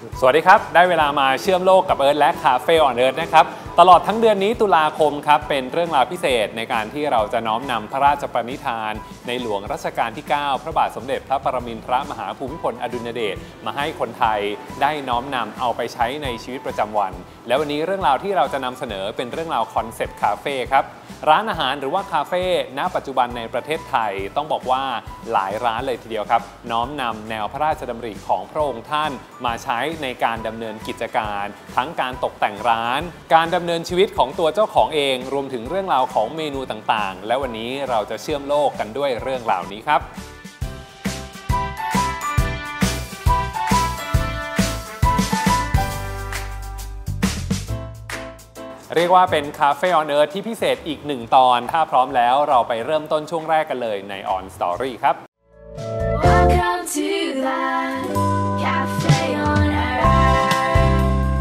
สวัสดีครับได้เวลามาเชื่อมโลกกับเอิร์ธและคาเฟ่ออนเอิร์ธนะครับตลอดทั้งเดือนนี้ตุลาคมครับเป็นเรื่องราวพิเศษในการที่เราจะน้อมนำพระราชปณิธานในหลวงรัชกาลที่ 9 พระบาทสมเด็จพระปรมินทรมหาภูมิพลอดุลยเดชมาให้คนไทยได้น้อมนำเอาไปใช้ในชีวิตประจำวันและวันนี้เรื่องราวที่เราจะนำเสนอเป็นเรื่องราวคอนเซ็ปต์คาเฟ่ครับร้านอาหารหรือว่าคาเฟ่ณปัจจุบันในประเทศไทยต้องบอกว่าหลายร้านเลยทีเดียวครับน้อมนำแนวพระราชดำริของพระองค์ท่านมาใช้ในการดำเนินกิจการทั้งการตกแต่งร้านการดำเนินชีวิตของตัวเจ้าของเองรวมถึงเรื่องราวของเมนูต่างๆและวันนี้เราจะเชื่อมโลกกันด้วยเรื่องราวนี้ครับเรียกว่าเป็นคาเฟ่ออนเอิร์ธที่พิเศษอีก1ตอนถ้าพร้อมแล้วเราไปเริ่มต้นช่วงแรกกันเลยใน On Story ครับ Welcome to the Cafe on Earth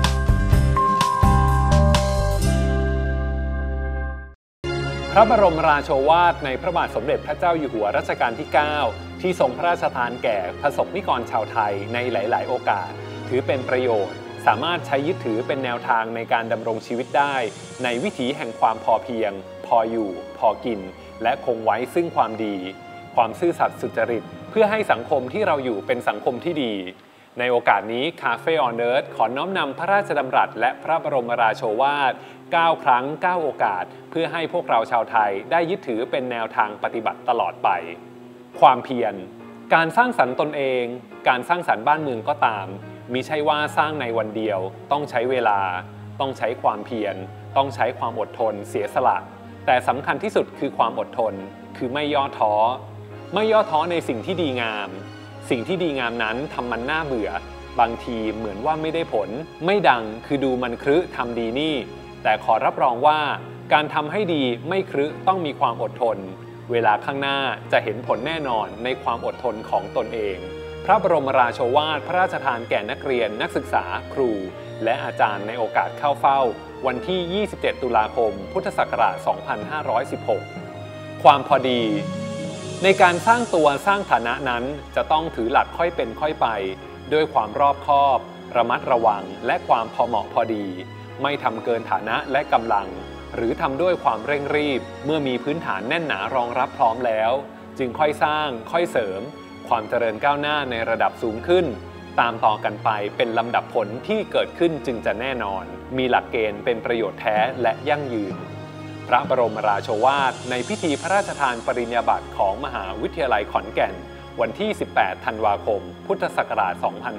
พระบรมราโชวาทในพระบาทสมเด็จพระเจ้าอยู่หัวรัชกาลที่ 9 ที่ทรงพระราชทานแก่ประสบนิกรชาวไทยในหลาย ๆ โอกาสถือเป็นประโยชน์สามารถใช้ยึดถือเป็นแนวทางในการดำรงชีวิตได้ในวิถีแห่งความพอเพียงพออยู่พอกินและคงไว้ซึ่งความดีความซื่อสัตย์สุจริตเพื่อให้สังคมที่เราอยู่เป็นสังคมที่ดีในโอกาสนี้คาเฟ่ออนเอิร์ธขอน้อมนำพระราชดำรัสและพระบรมราโชวาท 9 ครั้ง 9 โอกาสเพื่อให้พวกเราชาวไทยได้ยึดถือเป็นแนวทางปฏิบัติตลอดไปความเพียรการสร้างสรรค์ตนเองการสร้างสรรค์บ้านเมืองก็ตามมิใช่ว่าสร้างในวันเดียวต้องใช้เวลาต้องใช้ความเพียรต้องใช้ความอดทนเสียสละแต่สำคัญที่สุดคือความอดทนคือไม่ย่อท้อไม่ย่อท้อในสิ่งที่ดีงามสิ่งที่ดีงามนั้นทำมันน่าเบื่อบางทีเหมือนว่าไม่ได้ผลไม่ดังคือดูมันครึทำดีนี่แต่ขอรับรองว่าการทำให้ดีไม่ครึต้องมีความอดทนเวลาข้างหน้าจะเห็นผลแน่นอนในความอดทนของตนเองพระบรมราโชวาทพระราชทานแก่นักเรียนนักศึกษาครูและอาจารย์ในโอกาสเข้าเฝ้าวันที่ 27 ตุลาคม พุทธศักราช 2516 ความพอดีในการสร้างตัวสร้างฐานะนั้นจะต้องถือหลักค่อยเป็นค่อยไปด้วยความรอบคอบระมัดระวังและความพอเหมาะพอดีไม่ทำเกินฐานะและกำลังหรือทำด้วยความเร่งรีบเมื่อมีพื้นฐานแน่นหนารองรับพร้อมแล้วจึงค่อยสร้างค่อยเสริมความเจริญก้าวหน้าในระดับสูงขึ้นตามต่อกันไปเป็นลำดับผลที่เกิดขึ้นจึงจะแน่นอนมีหลักเกณฑ์เป็นประโยชน์แท้และยั่งยืนพระบรมราโชวาทในพิธีพระราชทานปริญญาบัตรของมหาวิทยาลัยขอนแก่นวันที่ 18 ธันวาคม พุทธศักราช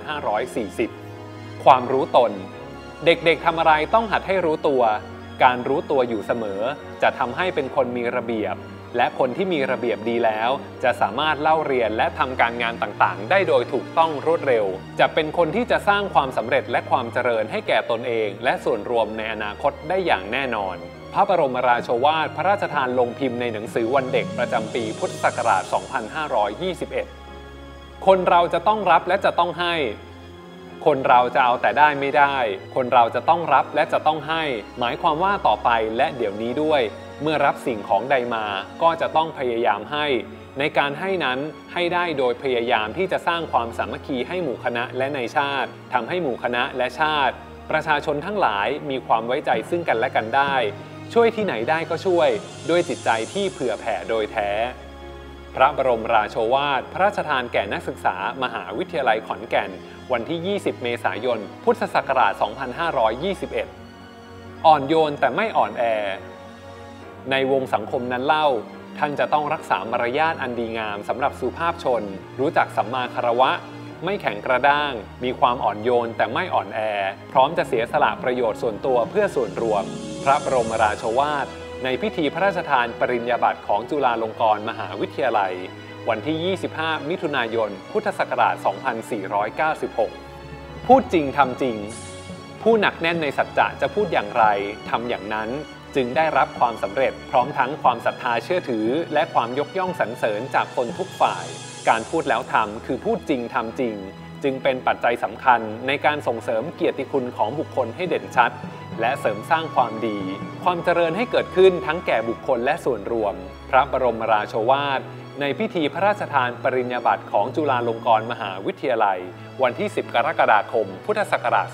2540 ความรู้ตนเด็กๆทำอะไรต้องหัดให้รู้ตัวการรู้ตัวอยู่เสมอจะทำให้เป็นคนมีระเบียบและคนที่มีระเบียบดีแล้วจะสามารถเล่าเรียนและทำการงานต่างๆได้โดยถูกต้องรวดเร็วจะเป็นคนที่จะสร้างความสำเร็จและความเจริญให้แก่ตนเองและส่วนรวมในอนาคตได้อย่างแน่นอนพระบรมราโชวาทพระราชทานลงพิมพ์ในหนังสือวันเด็กประจำปีพุทธศักราช 2521 คนเราจะต้องรับและจะต้องให้คนเราจะเอาแต่ได้ไม่ได้คนเราจะต้องรับและจะต้องให้หมายความว่าต่อไปและเดี๋ยวนี้ด้วยเมื่อรับสิ่งของใดมาก็จะต้องพยายามให้ในการให้นั้นให้ได้โดยพยายามที่จะสร้างความสามัคคีให้หมู่คณะและในชาติทำให้หมู่คณะและชาติประชาชนทั้งหลายมีความไว้ใจซึ่งกันและกันได้ช่วยที่ไหนได้ก็ช่วยด้วยจิตใจที่เผื่อแผ่โดยแท้พระบรมราโชวาทพระราชทานแก่นักศึกษามหาวิทยาลัยขอนแก่นวันที่ 20 เมษายน พุทธศักราช 2521 อ่อนโยนแต่ไม่อ่อนแอในวงสังคมนั้นเล่าท่านจะต้องรักษามารยาทอันดีงามสำหรับสุภาพชนรู้จักสัมมาคารวะไม่แข็งกระด้างมีความอ่อนโยนแต่ไม่อ่อนแอพร้อมจะเสียสละประโยชน์ส่วนตัวเพื่อส่วนรวมพระบรมราโชวาทในพิธีพระราชทานปริญญาบัตรของจุฬาลงกรณ์มหาวิทยาลัยวันที่ 25 มิถุนายน พุทธศักราช 2496 พูดจริงทำจริงผู้หนักแน่นในสัจจะจะพูดอย่างไรทำอย่างนั้นจึงได้รับความสำเร็จพร้อมทั้งความศรัทธาเชื่อถือและความยกย่องสรรเสริญจากคนทุกฝ่ายการพูดแล้วทำคือพูดจริงทำจริงจึงเป็นปัจจัยสำคัญในการส่งเสริมเกียรติคุณของบุคคลให้เด่นชัดและเสริมสร้างความดีความเจริญให้เกิดขึ้นทั้งแก่บุคคลและส่วนรวมพระบรมราโชวาทในพิธีพระราชทานปริญญาบัตรของจุฬาลงกรณ์มหาวิทยาลัยวันที่ 10 กรกฎาคม พุทธศักราช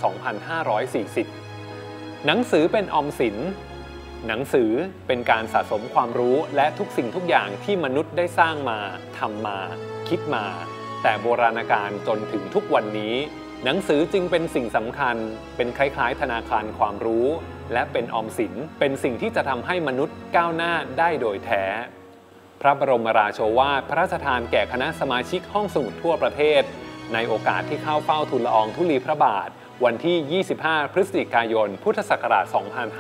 2540 หนังสือเป็นออมสินหนังสือเป็นการสะสมความรู้และทุกสิ่งทุกอย่างที่มนุษย์ได้สร้างมาทำมาคิดมาแต่โบราณกาลจนถึงทุกวันนี้หนังสือจึงเป็นสิ่งสำคัญเป็นคล้ายๆธนาคารความรู้และเป็นออมสินเป็นสิ่งที่จะทำให้มนุษย์ก้าวหน้าได้โดยแท้พระบรมราโชวาทพระราชทานแก่คณะสมาชิกห้องสมุดทั่วประเทศในโอกาสที่เข้าเฝ้าทูลละอองธุลีพระบาทวันที่ 25 พฤศจิกายน พุทธศักราช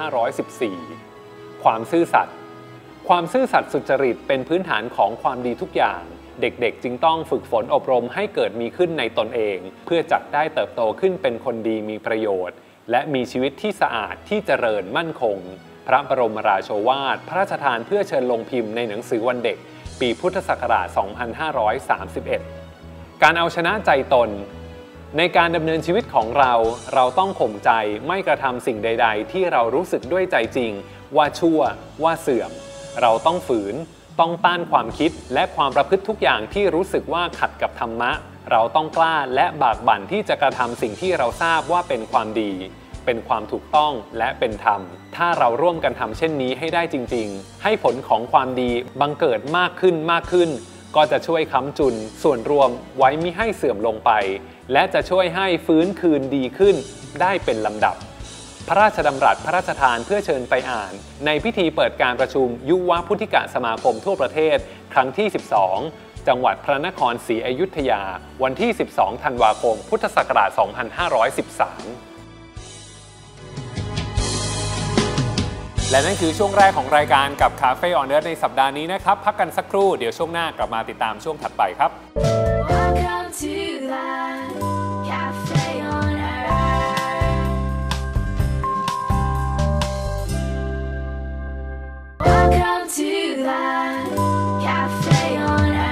2514 ความซื่อสัตย์สุจริตเป็นพื้นฐานของความดีทุกอย่างเด็กๆจึงต้องฝึกฝนอบรมให้เกิดมีขึ้นในตนเองเพื่อจักได้เติบโตขึ้นเป็นคนดีมีประโยชน์และมีชีวิตที่สะอาดที่เจริญมั่นคงพระบรมราโชวาทพระราชทานเพื่อเชิญลงพิมพ์ในหนังสือวันเด็กปีพุทธศักราช 2531 การเอาชนะใจตนในการดำเนินชีวิตของเราต้องข่มใจไม่กระทำสิ่งใดๆที่เรารู้สึกด้วยใจจริงว่าชั่วว่าเสื่อมเราต้องฝืนต้องต้านความคิดและความประพฤติทุกอย่างที่รู้สึกว่าขัดกับธรรมะเราต้องกล้าและบากบั่นที่จะกระทำสิ่งที่เราทราบว่าเป็นความดีเป็นความถูกต้องและเป็นธรรมถ้าเราร่วมกันทำเช่นนี้ให้ได้จริงๆให้ผลของความดีบังเกิดมากขึ้นก็จะช่วยค้ำจุนส่วนรวมไว้มิให้เสื่อมลงไปและจะช่วยให้ฟื้นคืนดีขึ้นได้เป็นลำดับพระราชดำรัสพระราชทานเพื่อเชิญไปอ่านในพิธีเปิดการประชุมยุวพุทธิกสมาคมทั่วประเทศครั้งที่ 12 จังหวัดพระนครศรีอยุธยาวันที่ 12 ธันวาคม พุทธศักราช 2513 และนั่นคือช่วงแรกของรายการกับ Cafe on Earth ในสัปดาห์นี้นะครับพักกันสักครู่เดี๋ยวช่วงหน้ากลับมาติดตามช่วงถัดไปครับ Welcome to the Cafe on Earth. Welcome to the Cafe on Earth.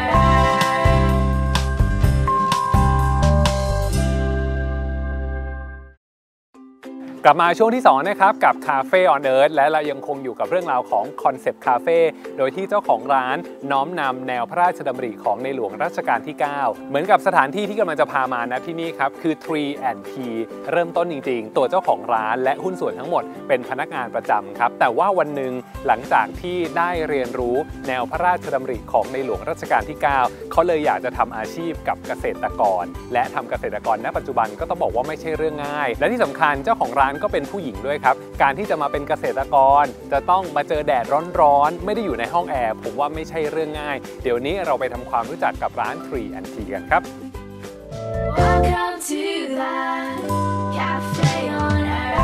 กลับมาช่วงที่2นะครับกับ Cafe on Earth และเรายังคงอยู่กับเรื่องราวของ Concept Cafe โดยที่เจ้าของร้านน้อมนำแนวพระราชดำริของในหลวงรัชกาลที่ 9 เหมือนกับสถานที่ที่กำลังจะพามานะที่นี่ครับคือ Tree and Tea เริ่มต้นจริงๆตัวเจ้าของร้านและหุ้นส่วนทั้งหมดเป็นพนักงานประจำครับแต่ว่าวันหนึ่งหลังจากที่ได้เรียนรู้แนวพระราชดำริของในหลวงรัชกาลที่ 9 เขาเลยอยากจะทำอาชีพกับเกษตรกรและทำเกษตรกรณปัจจุบันก็ต้องบอกว่าไม่ใช่เรื่องง่ายและที่สำคัญเจ้าของร้านก็เป็นผู้หญิงด้วยครับการที่จะมาเป็นเกษตรกรจะต้องมาเจอแดดร้อนๆไม่ได้อยู่ในห้องแอร์ผมว่าไม่ใช่เรื่องง่ายเดี๋ยวนี้เราไปทำความรู้จักกับร้าน Tree and Tea กันครับ Welcome to the Cafe on Earth.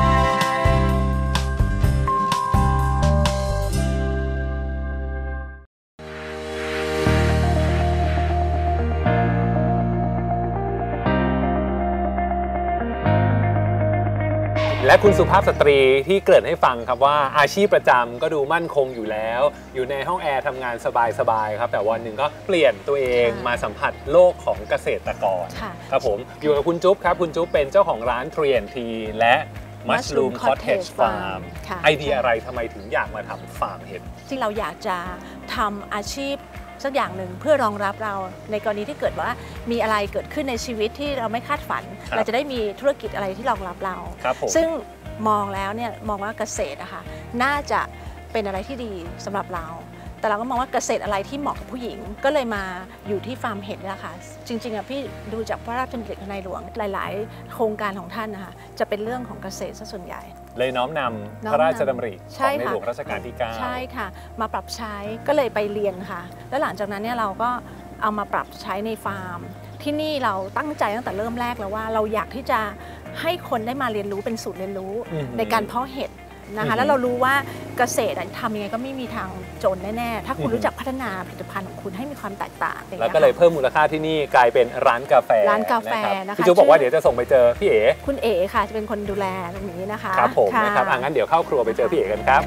และคุณสุภาพสตรีที่เกริ่นให้ฟังครับว่าอาชีพประจำก็ดูมั่นคงอยู่แล้วอยู่ในห้องแอร์ทำงานสบายๆครับแต่วันหนึ่งก็เปลี่ยนตัวเองมาสัมผัสโลกของเกษตรกรครับผมอยู่กับคุณจุ๊บครับคุณจุ๊บเป็นเจ้าของร้าน Tree and Tea และ Mushroom Cottage Farm ไอเดียอะไรทำไมถึงอยากมาทำฟาร์มเห็ดที่เราอยากจะทำอาชีพสักอย่างหนึ่งเพื่อรองรับเราในกรณีที่เกิดว่ามีอะไรเกิดขึ้นในชีวิตที่เราไม่คาดฝันเราจะได้มีธุรกิจอะไรที่รองรับเราซึ่งมองแล้วเนี่ยมองว่าเกษตรอะค่ะน่าจะเป็นอะไรที่ดีสำหรับเราแต่เราก็มองว่าเกษตรอะไรที่เหมาะกับผู้หญิงก็เลยมาอยู่ที่ฟาร์มเห็ดนี่แหละค่ะจริงๆอะพี่ดูจากพระราชดำริในหลวงหลายๆโครงการของท่านนะคะจะเป็นเรื่องของเกษตรซะส่วนใหญ่เลยน้อมนำพระราชดำริของในหลวงรัชกาลที่ 9 ใช่ค่ะมาปรับใช้ก็เลยไปเรียนค่ะแล้วหลังจากนั้นเนี่ยเราก็เอามาปรับใช้ในฟาร์มที่นี่เราตั้งใจตั้งแต่เริ่มแรกแล้วว่าเราอยากที่จะให้คนได้มาเรียนรู้เป็นศูนย์เรียนรู้ในการเพาะเห็ดนะคะแล้วเรารู้ว่าเกษตรทำยังไงก็ไม่มีทางจนแน่ๆถ้าคุณรู้จักพัฒนาผลิตภัณฑ์ของคุณให้มีความแตกต่างแล้วก็เลยเพิ่มมูลค่าที่นี่กลายเป็นร้านกาแฟนะคะพี่จุ๊บบอกว่าเดี๋ยวจะส่งไปเจอพี่เอ๋คุณเอ๋ค่ะจะเป็นคนดูแลตรงนี้นะคะครับผมนะครับงั้นเดี๋ยวเข้าครัวไปเจอพี่เอ๋กันครับ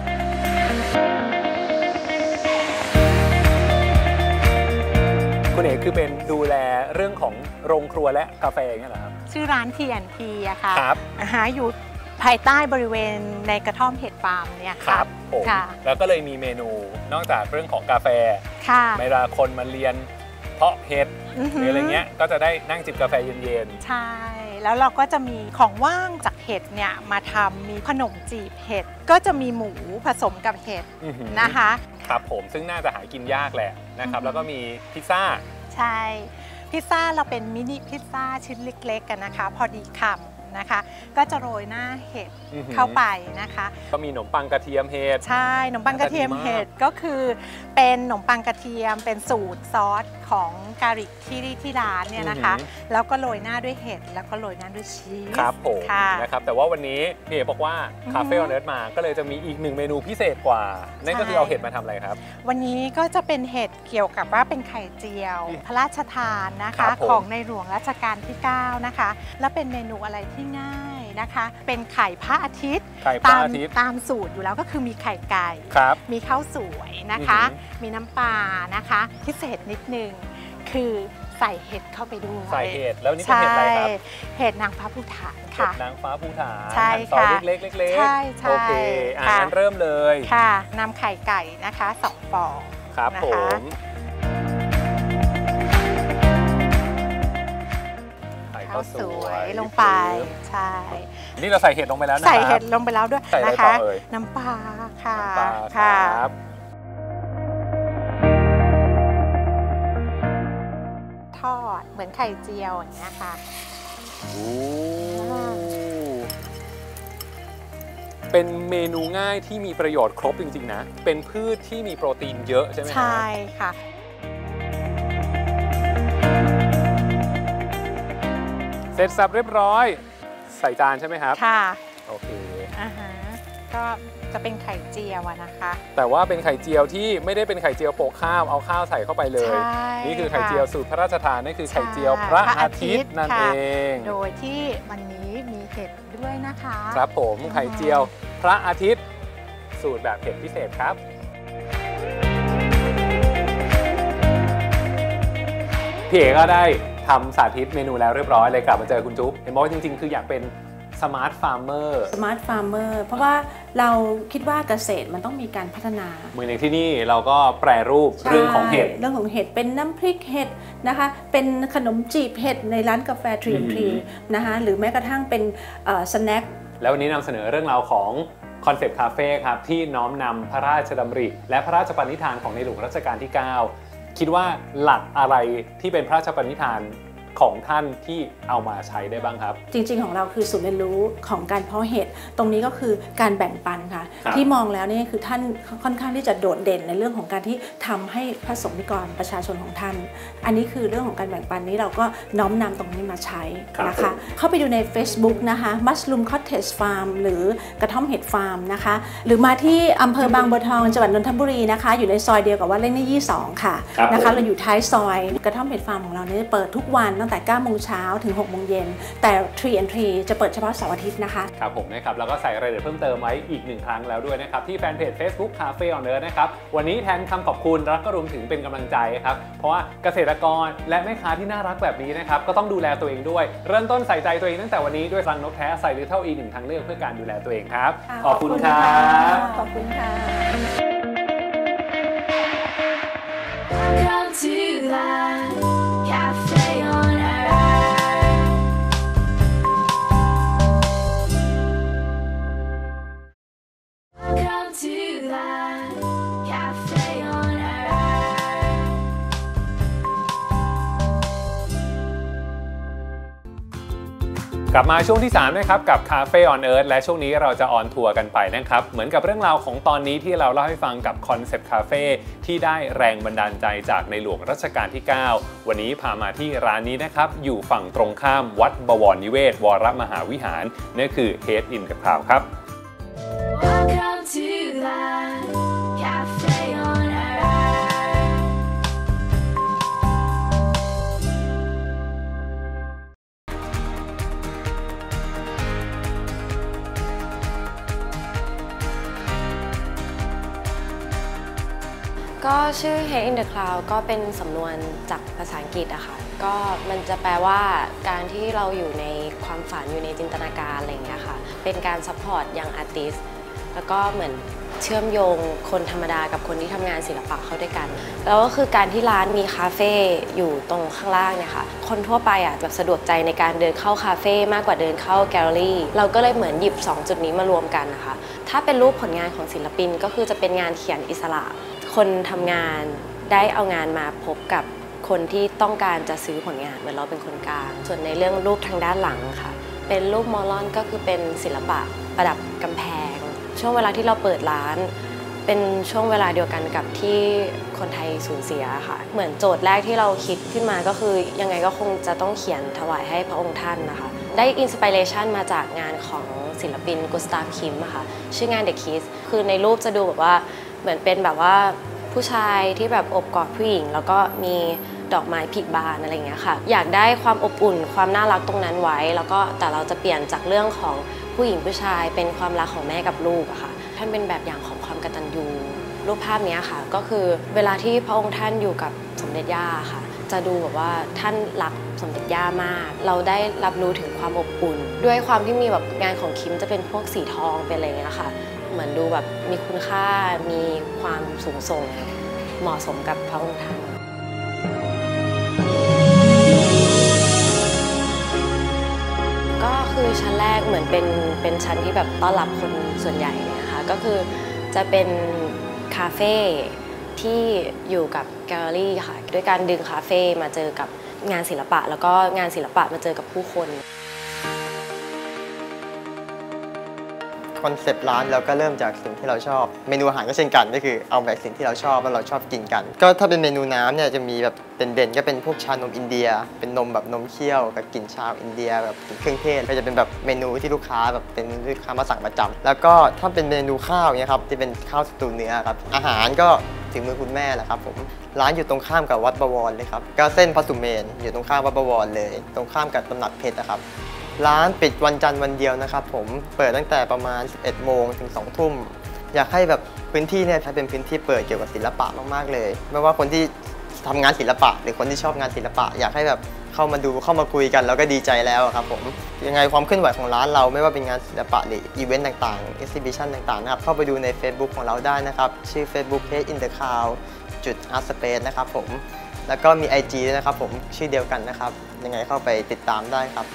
คุณเอ๋คือเป็นดูแลเรื่องของโรงครัวและกาแฟอย่างเงี้ยเหรอครับชื่อร้าน Tree and Tea อะค่ะอยู่ภายใต้บริเวณในกระท่อมเห็ดฟาร์มเนี่ยคค่ะรับผมค่ะแล้วก็เลยมีเมนูนอกจากเรื่องของกาแฟค่ะเวลาคนมาเรียนเพาะเห็ดหรืออะไรเงี้ยก็จะได้นั่งจิบกาแฟเย็นใช่ แล้วเราก็จะมีของว่างจากเห็ดเนี่ยมาทำมีขนมจีบเห็ดก็จะมีหมูผสมกับเห็ดๆอื้อหือนะคะครับผมซึ่งน่าจะหากินยากแหละนะครับแล้วก็มีพิซซ่าใช่พิซซ่าเราเป็นมินิพิซซ่าชิ้นเล็กๆกันนะคะ พอดีคำนะคะ ก็จะโรยหน้าเห็ดอื้อหือเข้าไปนะคะก็มีขนมปังกระเทียมเห็ดใช่ขนมปังกระเทียมเห็ดก็คือเป็นขนมปังกระเทียมเป็นสูตรซอสของการิกที่ร้านเนี่ยนะคะอือหือแล้วก็โรยหน้าด้วยเห็ดแล้วก็โรยหน้าด้วยชีสครับผมค่ะนะครับแต่ว่าวันนี้พี่เอบอกว่าคาเฟ่ออเนิร์ดมาก็เลยจะมีอีกหนึ่งเมนูพิเศษกว่านั่นก็คือเอาเห็ดมาทำอะไรครับวันนี้ก็จะเป็นเห็ดเกี่ยวกับว่าเป็นไข่เจียว พระราชทานนะครัคะบผมของในหลวงรัชกาลที่ 9 นะคะ และเป็นเมนูอะไรที่ง่ายนะคะ เป็นไข่พระอาทิตย์ไข่พระอาทิตย์ตามสูตรอยู่แล้วก็คือมีไข่ไก่ครับมีข้าวสวยนะคะอือหือมีน้ำปลานะคะ พิเศษนิดนึงคือใส่เห็ดเข้าไปด้วยใส่เห็ดแล้วนี่เป็นเห็ดอะไรครับใช่เห็ดนางฟ้าภูฐานเห็ค่ะดนางฟ้าภูฐานใช่หั่นซอยค่ะเล็กๆเล็กๆใช่ใช่โอเคค่ะงั้นเริ่มเลยค่ะนำไข่ไก่นะคะ2 ฟองครับนะผคะมใส่ข้าข้าว วสสววย ยลงไปใช่นี่เราใส่เห็ดลงไปแล้วนะครับใส่เห็ดลงไปแล้วด้วยใส่อะไรนะคะต่อเอ่ยน้ำปลาค่ะน้ำปลาคค่ะรับทอดเหมือนไข่เจียวอย่างเงี้ยค่ะโอ้เป็นเมนูง่ายที่มีประโยชน์ครบจริงๆนะเป็นพืชที่มีโปรตีนเยอะใช่ไหมครับใช่ค่ะเสร็จสับเรียบร้อย ใส่จานใช่ไหมครับค่ะโอเคอ่าฮะก็จะเป็นไข่เจียวอะนะคะแต่ว่าเป็นไข่เจียวที่ไม่ได้เป็นไข่เจียวโปะข้าวเอาข้าวใส่เข้าไปเลยใช่นี่คือไข่เจียวสูตรพระราชทานนั่นคือไข่เจียวใช่พระอาทิตย์นั่นค่ะเองโดยที่วันนี้มีเห็ดด้วยนะคะครับผมไข่เจียวพระอาทิตย์ สูตรแบบเผ็ดพิเศษครับพี่เอกก็ได้ทำสาธิตเมนูแล้วเรียบร้อยเลยกลับมาเจอคุณจุ๊บเห็นบอกว่าจริงๆ คืออยากเป็นสมาร์ทฟาร์มเมอร์สมาร์ทฟาร์มเมอร์เพราะว่าเราคิดว่าเกษตรมันต้องมีการพัฒนาเหมือนอย่างที่นี่เราก็แปรรูปเรื่องของเห็ดใช่เรื่องของเห็ดเป็นน้ำพริกเห็ดนะคะเป็นขนมจีบเห็ดในร้านกาแฟทรี นะคะหรือแม้กระทั่งเป็นสแน็คแล้ววันนี้นำเสนอเรื่องราวของคอนเซปต์คาเฟ่ครับที่น้อมนำพระราชดำริและพระราชปณิธานของในหลวงรัชกาลที่ 9 คิดว่าหลักอะไรที่เป็นพระราชปณิธานของท่านที่เอามาใช้ได้บ้างครับจริงๆของเราคือศูนย์เรียนรู้ของการเพาะเห็ดตรงนี้ก็คือการแบ่งปันค่ะครับที่มองแล้วนี่คือท่านค่อนข้างที่จะโดดเด่นในเรื่องของการที่ทำให้พระสงฆ์นิกรประชาชนของท่าน อันนี้คือเรื่องของการแบ่งปันนี้เราก็น้อมนำตรงนี้มาใช้นะคะเข้าไปดูใน Facebook นะคะ Mushroom Cottage Farm หรือกระท่อมเห็ดฟาร์มนะคะหรือมาที่อำเภอบางบัวทองจังหวัดนนทบุรีนะคะอยู่ในซอยเดียวกับวัดเล่งยี่2ค่ะนะคะเราอยู่ท้ายซอยกระท่อมเห็ดฟาร์มของเราเนี่ยเปิดทุกวันตั้งแต่ 9 โมงเช้าถึง 6 โมงเย็นแต่ Tree and Tree จะเปิดเฉพาะเสาร์อาทิตย์นะคะครับผมนะครับแล้วก็ใส่รายละเอียดเพิ่มเติมไว้อีกหนึ่งครั้งแล้วด้วยนะครับที่แฟนเพจ Facebook Cafe on Earth นะครับวันนี้แทนคำขอบคุณแล้วก็รวมถึงเป็นกำลังใจครับเพราะว่าเกษตรกรและแม่ค้าที่น่ารักแบบนี้นะครับก็ต้องดูแลตัวเองด้วยเริ่มต้นใส่ใจตัวเองตั้งแต่วันนี้ด้วยรังนกแท้ใส่ลิตเทิลอีกหนึ่งทางเลือกเพื่อการดูแลตัวเองครับขอบคุณครับขอบคุณค่ะ Welcome to the cafe on earth. Welcome to the cafe on earth. กลับมาช่วงที่ 3 นะครับกับ Cafe on Earth และช่วงนี้เราจะออนทัวร์กันไปนะครับเหมือนกับเรื่องราวของตอนนี้ที่เราเล่าให้ฟังกับคอนเซปต์คาเฟ่ที่ได้แรงบันดาลใจจากในหลวงรัชกาลที่ 9 วันนี้พามาที่ร้านนี้นะครับอยู่ฝั่งตรงข้ามวัดบวรนิเวศวรมหาวิหารนั่นคือ Head in กับข่าวครับ Welcome to the cafe on earth. กก็ชื่อ Head in the Cloud ก็เป็นสำนวนจากภาษาอังกฤษอะค่ะก็มันจะแปลว่าการที่เราอยู่ในความฝันอยู่ในจินตนาการอะไรอย่างเงี้ยค่ะเป็นการซัพพอร์ตยังอาร์ติสต์แล้วก็เหมือนเชื่อมโยงคนธรรมดากับคนที่ทำงานศิลปะเข้าด้วยกันแล้วก็คือการที่ร้านมีคาเฟ่อยู่ตรงข้างล่างเนี่ยค่ะคนทั่วไปอ่ะแบบสะดวกใจในการเดินเข้าคาเฟ่มากกว่าเดินเข้าแกลเลอรี่เราก็เลยเหมือนหยิบ2จุดนี้มารวมกันนะคะถ้าเป็นรูปผลงานของศิลปินก็คือจะเป็นงานเขียนอิสระคนทำงานได้เอางานมาพบกับคนที่ต้องการจะซื้อผลงานเหมือนเราเป็นคนกลางส่วนในเรื่องรูปทางด้านหลังค่ะเป็นรูปมอลลอนก็คือเป็นศิลปะประดับกำแพงช่วงเวลาที่เราเปิดร้านเป็นช่วงเวลาเดียวกันกับที่คนไทยสูญเสียค่ะเหมือนโจทย์แรกที่เราคิดขึ้นมาก็คือยังไงก็คงจะต้องเขียนถวายให้พระองค์ท่านนะคะได้อินสปิเรชันมาจากงานของศิลปินกุสตาฟคิมค่ะชื่องาน The Kiss คือในรูปจะดูแบบว่าเหมือนเป็นแบบว่าผู้ชายที่แบบอบกอดผู้หญิงแล้วก็มีดอกไม้ผลิบานอะไรอย่างเงี้ยค่ะอยากได้ความอบอุ่นความน่ารักตรงนั้นไว้แล้วก็แต่เราจะเปลี่ยนจากเรื่องของผู้หญิงผู้ชายเป็นความรักของแม่กับลูกอะค่ะท่านเป็นแบบอย่างของความกตัญญูรูปภาพนี้ค่ะก็คือเวลาที่พระองค์ท่านอยู่กับสมเด็จย่าค่ะจะดูแบบว่าท่านรักสมเด็จย่ามากเราได้รับรู้ถึงความอบอุ่นด้วยความที่มีแบบงานของคิมจะเป็นพวกสีทองเป็นอะไรอย่างเงี้ยค่ะเหมือนดูแบบมีคุณค่ามีความสูงส่งเหมาะสมกับพระองค์ท่านก็คือชั้นแรกเหมือนเป็นชั้นที่แบบต้อนรับคนส่วนใหญ่เลยนะคะก็คือจะเป็นคาเฟ่ที่อยู่กับแกลเลอรี่ค่ะด้วยการดึงคาเฟ่มาเจอกับงานศิลปะแล้วก็งานศิลปะมาเจอกับผู้คนคอนเซปต์ร้านเราก็เริ่มจากสิ่งที่เราชอบเมนูอาหารก็เช่นกันก็คือเอาแบบสิ่งที่เราชอบว่าเราชอบกินกันก็ถ้าเป็นเมนูน้ำเนี่ยจะมีแบบเด่นๆก็เป็นพวกชานมอินเดียเป็นนมแบบนมเคี่ยวกับกลิ่นชาอินเดียแบบกลิ่นเครื่องเทศก็จะเป็นแบบเมนูที่ลูกค้าแบบเป็นลูกค้ามาสั่งประจำแล้วก็ถ้าเป็นเมนูข้าวเนี่ยครับที่เป็นข้าวสตูเนื้อครับอาหารก็ถึงมือคุณแม่แหละครับผมร้านอยู่ตรงข้ามกับวัดบวรเลยครับก็เส้นพระสุเมนอยู่ตรงข้ามวัดบวรเลยตรงข้ามกับตำหนักเพชรนะครับร้านปิดวันจันทร์วันเดียวนะครับผมเปิดตั้งแต่ประมาณ 11 โมงถึง 2 ทุ่มอยากให้แบบพื้นที่เนี่ยใช้เป็นพื้นที่เปิดเกี่ยวกับศิลปะมากๆเลยไม่ว่าคนที่ทำงานศิลปะหรือคนที่ชอบงานศิลปะอยากให้แบบเข้ามาดูเข้ามาคุยกันแล้วก็ดีใจแล้วครับผมยังไงความเคลื่อนไหวของร้านเราไม่ว่าเป็นงานศิลปะหรืออีเวนต์ต่างๆ exhibition ต่างๆนะครับเข้าไปดูใน Facebook ของเราได้นะครับชื่อ Facebook Head in the Cloud art space นะครับผมแล้วก็มี IG ด้วยนะครับผมชื่อเดียวกันนะครับยังไงเข้าไปติดตามได้ครับ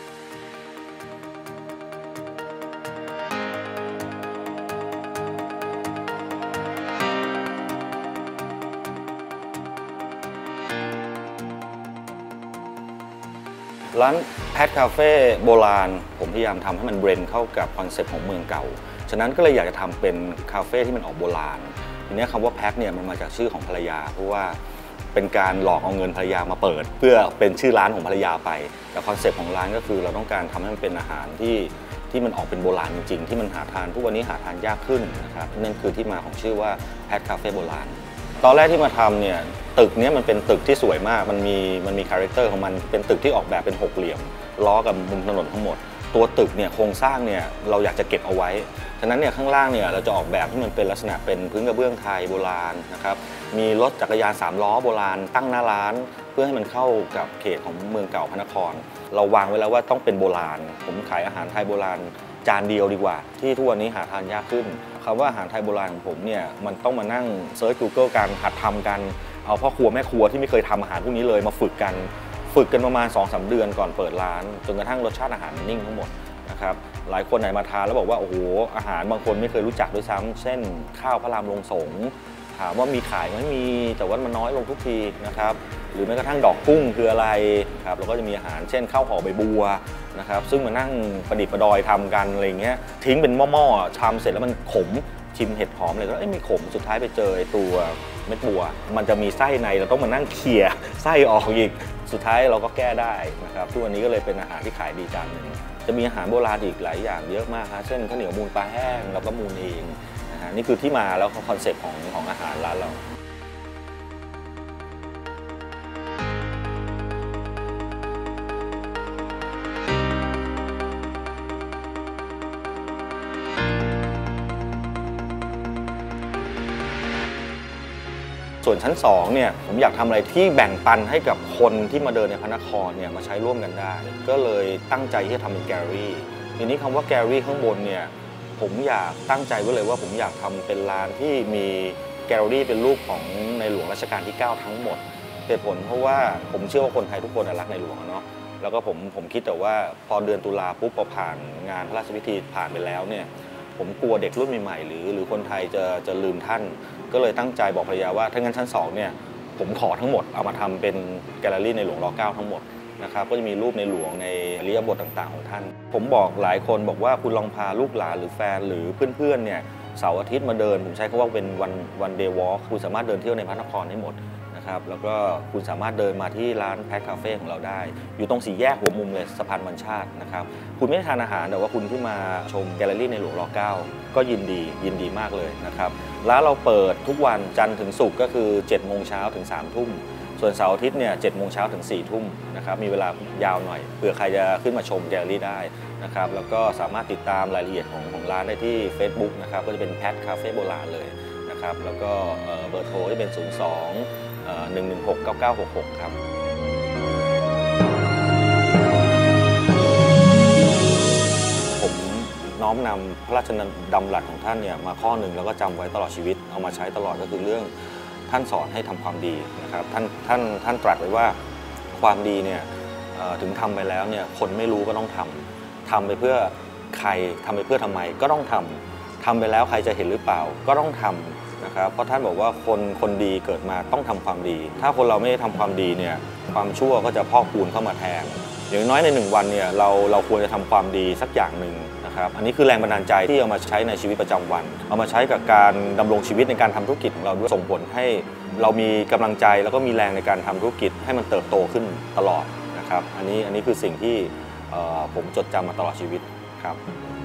ร้านแพทคาเฟ่โบราณผมพยายามทำให้มันเบรนเข้ากับคอนเซ็ปต์ของเมืองเก่าฉะนั้นก็เลยอยากจะทำเป็นคาเฟ่ที่มันออกโบราณทีนี้คำว่าแพทเนี่ยมันมาจากชื่อของภรรยาเพราะว่าเป็นการหลอกเอาเงินภรรยามาเปิดเพื่อเป็นชื่อร้านของภรรยาไปแต่คอนเซ็ปต์ของร้านก็คือเราต้องการทำให้มันเป็นอาหารที่มันออกเป็นโบราณจริงๆที่มันหาทานทุกวันนี้หาทานยากขึ้นนะครับนั่นคือที่มาของชื่อว่าแพทคาเฟ่โบราณตอนแรกที่มาทำเนี่ยตึกนี้มันเป็นตึกที่สวยมากมันมีคาแรคเตอร์ของมันเป็นตึกที่ออกแบบเป็นหกเหลี่ยมล้อกับมุมถนนทั้งหมดตัวตึกเนี่ยโครงสร้างเนี่ยเราอยากจะเก็บเอาไว้ฉะนั้นเนี่ยข้างล่างเนี่ยเราจะออกแบบที่มันเป็นลักษณะเป็นพื้นกระเบื้องไทยโบราณนะครับมีรถจักรยาน3ล้อโบราณตั้งหน้าร้านเพื่อให้มันเข้ากับเขตของเมืองเก่าพระนครเราวางไว้แล้วว่าต้องเป็นโบราณผมขายอาหารไทยโบราณจานเดียวดีกว่าที่ทุกวันนี้หาทานยากขึ้นคำว่าอาหารไทยโบราณของผมเนี่ยมันต้องมานั่งเซิร์ช Google กันหัดทำกันเอาพ่อครัวแม่ครัวที่ไม่เคยทำอาหารพวกนี้เลยมาฝึกกันประมาณ 2-3 เดือนก่อนเปิดร้านจนกระทั่งรสชาติอาหารมันนิ่งทั้งหมดนะครับหลายคนไหนมาทานแล้วบอกว่าโอ้โหอาหารบางคนไม่เคยรู้จักด้วยซ้ำเช่นข้าวพระรามลงสงถามว่ามีขายไหมมีแต่ว่ามันน้อยลงทุกทีนะครับหรือแม้กระทั่งดอกกุ้งคืออะไรครับแล้วก็จะมีอาหารเช่นข้าวห่อใบบัวนะครับซึ่งมานั่งประดิษฐ์ประดอยทำกันอะไรเงี้ยทิ้งเป็นหม้อๆชามเสร็จแล้วมันขมชิมเห็ดหอมเลยก็ไม่ขมสุดท้ายไปเจอตัวเม็ดบัวมันจะมีไส้ในเราต้องมานั่งเขี่ยไส้ออกอีกสุดท้ายเราก็แก้ได้นะครับทุกวันนี้ก็เลยเป็นอาหารที่ขายดีจานหนึ่งจะมีอาหารโบราณอีกหลายอย่างเยอะมากครับเช่นข้าวเหนียวมูนปลาแห้งเราก็มูนเองนะฮะนี่คือที่มาแล้วคอนเซ็ปต์ของอาหารร้านเราส่วนชั้น2เนี่ยผมอยากทำอะไรที่แบ่งปันให้กับคนที่มาเดินในพระนครเนี่ยมาใช้ร่วมกันได้ก็เลยตั้งใจที่จะทำเป็นแกลเลอรี่ทีนี้คำว่าแกลเลอรี่ข้างบนเนี่ยผมอยากตั้งใจไว้เลยว่าผมอยากทำเป็นร้านที่มีแกลเลอรี่เป็นรูปของในหลวงรัชกาลที่9ทั้งหมดเหตุผลเพราะว่าผมเชื่อว่าคนไทยทุกคนรักในหลวงเนาะแล้วก็ผมคิดแต่ว่าพอเดือนตุลาปุ๊บพอผ่านงานพระราชพิธีผ่านไปแล้วเนี่ยผมกลัวเด็กรุ่นใหม่ๆหรือคนไทยจะลืมท่านก็เลยตั้งใจบอกภรรยาว่าถ้างั้นชั้น2เนี่ยผมขอทั้งหมดเอามาทำเป็นแกลเลอรี่ในหลวงร.9 ทั้งหมดนะครับก็จะมีรูปในหลวงในอริยบทต่างๆของท่านผมบอกหลายคนบอกว่าคุณลองพาลูกหลานหรือแฟนหรือเพื่อนๆเนี่ยเสาร์อาทิตย์มาเดินผมใช้คำว่าเป็นวันเดย์วอล์คคุณสามารถเดินเที่ยวในพระนครได้หมดนะครับแล้วก็คุณสามารถเดินมาที่ร้านแพทคาเฟ่ของเราได้อยู่ตรงสี่แยกหัวมุมเลยสะพานบรรชาตินะครับคุณไม่ได้ทานอาหารแต่ว่าคุณขึ้นมาชมแกลเลอรี่ในหลวงร.9 ก็ยินดีมากเลยนะครับร้านเราเปิดทุกวันจันทร์ถึงศุกร์ก็คือ7 โมงเช้าถึง3 ทุ่มส่วนเสาร์อาทิตย์เนี่ย7 โมงเช้าถึง4 ทุ่มนะครับมีเวลายาวหน่อยเผื่อใครจะขึ้นมาชมแกลเลอรี่ได้นะครับแล้วก็สามารถติดตามรายละเอียดของร้านได้ที่ Facebook นะครับก็จะเป็นแพทคาเฟ่โบราณเลยนะครับแล้วก็เบอร์โทรที่เป็น02-116-9966 ครับผมน้อมนำพระราชดำรัสของท่านเนี่ยมาข้อหนึ่งแล้วก็จำไว้ตลอดชีวิตเอามาใช้ตลอดก็คือเรื่องท่านสอนให้ทำความดีนะครับท่านตรัสไว้ว่าความดีเนี่ยถึงทำไปแล้วเนี่ยคนไม่รู้ก็ต้องทำไปเพื่อใครทำไปเพื่อทำไมก็ต้องทำไปแล้วใครจะเห็นหรือเปล่าก็ต้องทำนะครับเพราะท่านบอกว่าคนดีเกิดมาต้องทำความดีถ้าคนเราไม่ได้ทำความดีเนี่ยความชั่วก็จะพอกพูนเข้ามาแทนอย่างน้อยใน1 วันเนี่ยเราควรจะทำความดีสักอย่างหนึ่งนะครับอันนี้คือแรงบันดาลใจที่เอามาใช้ในชีวิตประจำวันเอามาใช้กับการดำรงชีวิตในการทำธุรกิจของเราด้วยส่งผลให้เรามีกำลังใจแล้วก็มีแรงในการทำธุรกิจให้มันเติบโตขึ้นตลอดนะครับอันนี้คือสิ่งที่ผมจดจำมาตลอดชีวิตครับ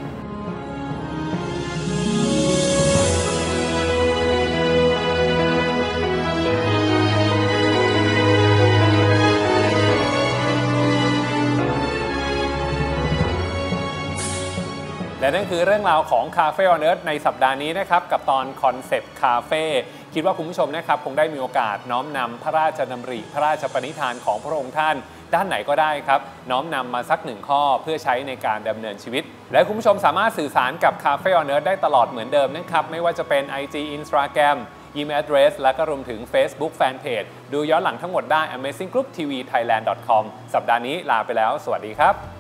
และนั่นคือเรื่องราวของ Cafe on Earth ในสัปดาห์นี้นะครับกับตอนคอนเซปต์คาเฟ่คิดว่าคุณผู้ชมนะครับคงได้มีโอกาสน้อมนำพระราชดำริพระราชปณิธานของพระองค์ท่านด้านไหนก็ได้ครับน้อมนำมาสัก1 ข้อเพื่อใช้ในการดำเนินชีวิตและคุณผู้ชมสามารถสื่อสารกับ Cafe on Earth ได้ตลอดเหมือนเดิมนะครับไม่ว่าจะเป็น IG Instagram Email address และก็รวมถึง Facebook Fanpage ดูย้อนหลังทั้งหมดได้ amazinggrouptvthailand.com สัปดาห์นี้ลาไปแล้วสวัสดีครับ